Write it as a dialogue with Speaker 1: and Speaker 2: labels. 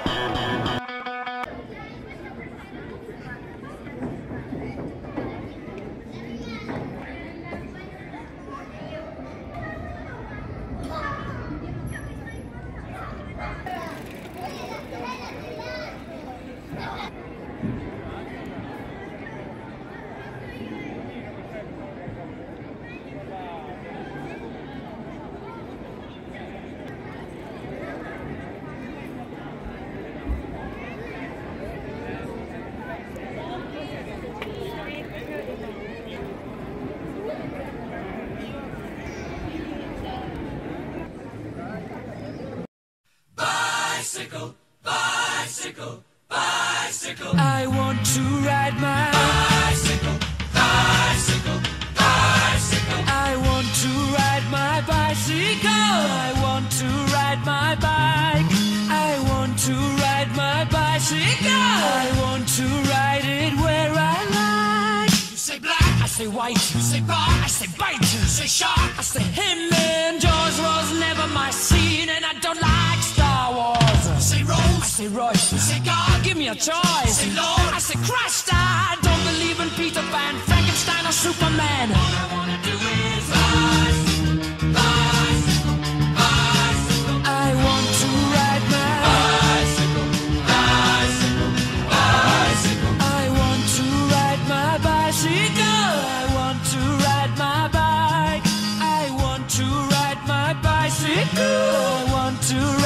Speaker 1: Bicycle, bicycle, bicycle.
Speaker 2: I want to ride my
Speaker 1: bicycle, bicycle, bicycle.
Speaker 2: I want to ride my bicycle. I want to ride my bike. I want to ride my bicycle. I want to ride it where I like.
Speaker 1: You say black,
Speaker 2: I say white.
Speaker 1: you say bar,
Speaker 2: I say bite.
Speaker 1: you say shark,
Speaker 2: I say him and Jaws was never my scene, and I don't like Star Wars.
Speaker 1: you say
Speaker 2: I
Speaker 1: rose,
Speaker 2: say Royce.
Speaker 1: you say God,
Speaker 2: Give me a choice.
Speaker 1: say Lord.
Speaker 2: I say Christ. I don't believe in Peter Pan, Frankenstein, or Superman.
Speaker 1: All I wanna do is bicycle, bicycle, bicycle.
Speaker 2: I want to ride my
Speaker 1: Bicycle, bicycle, bicycle.
Speaker 2: I want to ride my bicycle. I want to ride my bike. I want to ride my bicycle. I want to